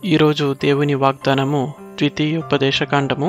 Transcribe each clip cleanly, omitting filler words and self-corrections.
ఈరోజు దేవుని వాగ్దానము ద్వితీయోపదేశకాండము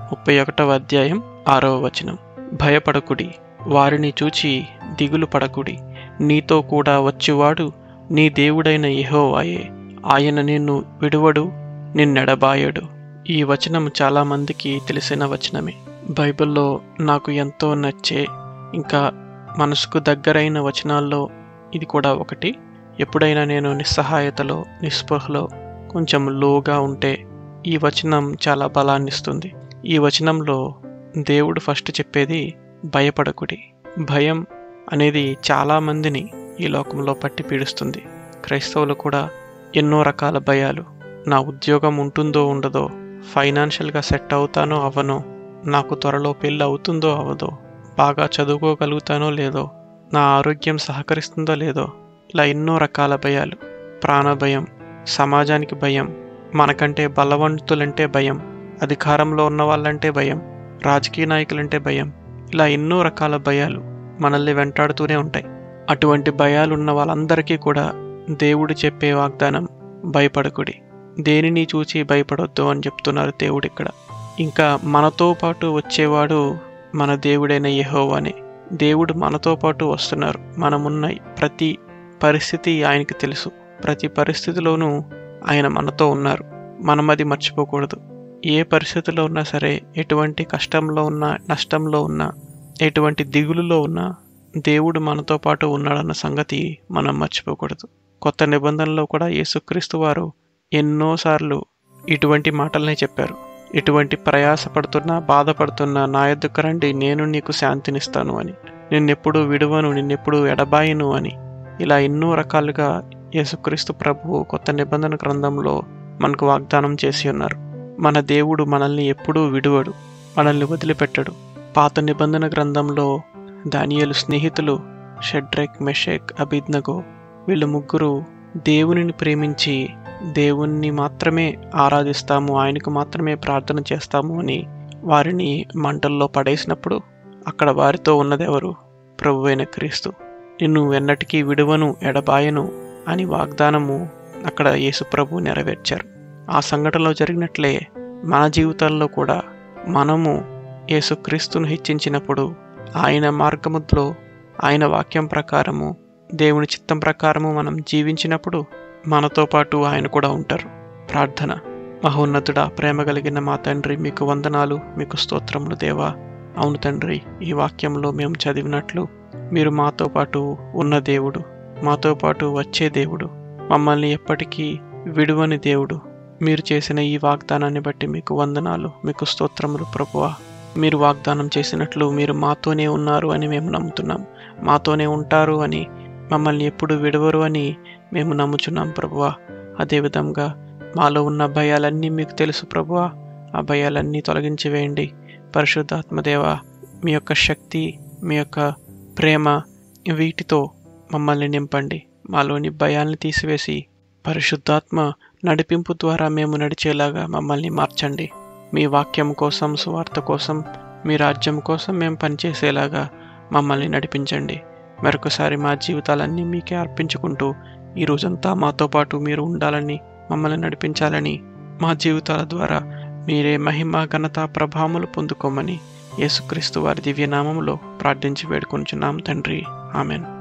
31వ అధ్యాయం 6వ వచనం. భయపడకుడి, వారిని చూచి దిగులు పడకుడి. నీతో కూడా వచ్చువాడు నీ దేవుడైన యెహోవాయే. ఆయన నిన్ను విడువడు, నిన్నెడబాయడు. ఈ వచనం చాలా మందికి తెలిసిన వచనమే. బైబిల్లో నాకు ఎంతో నచ్చే, ఇంకా మనసుకు దగ్గరైన వచనాల్లో ఇది కూడా ఒకటి. ఎప్పుడైనా నేను నిస్సహాయతలో, నిస్పృహలో, కొంచెం లోగా ఉంటే ఈ వచనం చాలా బలాన్నిస్తుంది. ఈ వచనంలో దేవుడు ఫస్ట్ చెప్పేది భయపడకుడి. భయం అనేది చాలా మందిని ఈ లోకంలో పట్టి పీడిస్తుంది. క్రైస్తవులు కూడా ఎన్నో రకాల భయాలు. నా ఉద్యోగం ఉంటుందో ఉండదో, ఫైనాన్షియల్గా సెట్ అవుతానో అవ్వనో, నాకు త్వరలో పెళ్ళి అవుతుందో అవ్వదో, బాగా చదువుకోగలుగుతానో లేదో, నా ఆరోగ్యం సహకరిస్తుందో లేదో, ఇలా ఎన్నో రకాల భయాలు. ప్రాణ భయం, సమాజానికి భయం, మనకంటే బలవంతులంటే భయం, అధికారంలో ఉన్న వాళ్ళంటే భయం, రాజకీయ నాయకులంటే భయం, ఇలా ఎన్నో రకాల భయాలు మనల్ని వెంటాడుతూనే ఉంటాయి. అటువంటి భయాలున్న వాళ్ళందరికీ కూడా దేవుడు చెప్పే వాగ్దానం భయపడకుడి. దేనిని చూచి భయపడొద్దు అని చెప్తున్నారు దేవుడు ఇక్కడ. ఇంకా మనతో పాటు వచ్చేవాడు మన దేవుడైన యెహోవానే. దేవుడు మనతో పాటు వస్తున్నారు. మనమున్న ప్రతి పరిస్థితి ఆయనకి తెలుసు. ప్రతి పరిస్థితిలోనూ ఆయన మనతో ఉన్నారు. మనం అది మర్చిపోకూడదు. ఏ పరిస్థితిలో ఉన్నా సరే, ఎటువంటి కష్టంలో ఉన్నా, నష్టంలో ఉన్నా, ఎటువంటి దిగులులో ఉన్నా దేవుడు మనతో పాటు ఉన్నాడన్న సంగతి మనం మర్చిపోకూడదు. కొత్త నిబంధనలో కూడా యేసుక్రీస్తు వారు ఎన్నోసార్లు ఇటువంటి మాటలనే చెప్పారు. ఇటువంటి ప్రయాసపడుతున్నా, బాధపడుతున్నా నా యొద్దకు రండి, నేను నీకు శాంతినిస్తాను అని, నిన్నెప్పుడు విడువను, నిన్నెప్పుడు ఎడబాయను అని, ఇలా ఎన్నో రకాలుగా యేసుక్రీస్తు ప్రభువు కొత్త నిబంధన గ్రంథంలో మనకు వాగ్దానం చేసి ఉన్నారు. మన దేవుడు మనల్ని ఎప్పుడూ విడువడు, మనల్ని వదిలిపెట్టడు. పాత నిబంధన గ్రంథంలో దానియేలు స్నేహితులు షడ్రక్, మెషక్, అబేద్నెగో, వీళ్ళు ముగ్గురు దేవునిని ప్రేమించి దేవుణ్ణి మాత్రమే ఆరాధిస్తాము, ఆయనకు మాత్రమే ప్రార్థన చేస్తాము అని వారిని మంటల్లో పడేసినప్పుడు అక్కడ వారితో ఉన్నదెవరు? ప్రభువైన క్రీస్తు. నిన్ను ఎన్నటికీ విడువను, ఎడబాయను అని వాగ్దానము అక్కడ యేసు ప్రభు నెరవేర్చారు. ఆ సంఘటనలో జరిగినట్లే మన జీవితాల్లో కూడా మనము యేసుక్రీస్తును హెచ్చించినప్పుడు, ఆయన మార్గములో, ఆయన వాక్యం ప్రకారము, దేవుని చిత్తం ప్రకారము మనం జీవించినప్పుడు మనతో పాటు ఆయన కూడా ఉంటారు. ప్రార్థన. మహోన్నతుడా, ప్రేమ కలిగిన మా తండ్రి, మీకు వందనాలు, మీకు స్తోత్రములు దేవా. అవును తండ్రి, ఈ వాక్యంలో మేము చదివినట్లు మీరు మాతో పాటు ఉన్న దేవుడు, మాతో పాటు వచ్చే దేవుడు, మమ్మల్ని ఎప్పటికీ విడువని దేవుడు. మీరు చేసిన ఈ వాగ్దానాన్ని బట్టి మీకు వందనాలు, మీకు స్తోత్రములు ప్రభువా. మీరు వాగ్దానం చేసినట్లు మీరు మాతోనే ఉన్నారు అని మేము నమ్ముతున్నాం. మాతోనే ఉంటారు అని, మమ్మల్ని ఎప్పుడు విడవరు అని మేము నమ్ముచున్నాం ప్రభువా. అదేవిధంగా మాలో ఉన్న భయాలన్నీ మీకు తెలుసు ప్రభువా. ఆ భయాలన్నీ తొలగించి వేయండి. పరిశుద్ధాత్మదేవా, మీ యొక్క శక్తి, మీ యొక్క ప్రేమ, వీటితో మమ్మల్ని నింపండి. మాలోని భయాల్ని తీసివేసి పరిశుద్ధాత్మ నడిపింపు ద్వారా మేము నడిచేలాగా మమ్మల్ని మార్చండి. మీ వాక్యం కోసం, సువార్త కోసం, మీ రాజ్యం కోసం మేము పనిచేసేలాగా మమ్మల్ని నడిపించండి. మరొకసారి మా జీవితాలన్నీ మీకే అర్పించుకుంటూ ఈ రోజంతా మాతో పాటు మీరు ఉండాలని, మమ్మల్ని నడిపించాలని, మా జీవితాల ద్వారా మీరే మహిమ, ఘనత, ప్రభావములు పొందుకోమని యేసుక్రీస్తు వారి దివ్యనామములో ప్రార్థించి వేడుకొనుచున్నాం తండ్రి. ఆమెన్.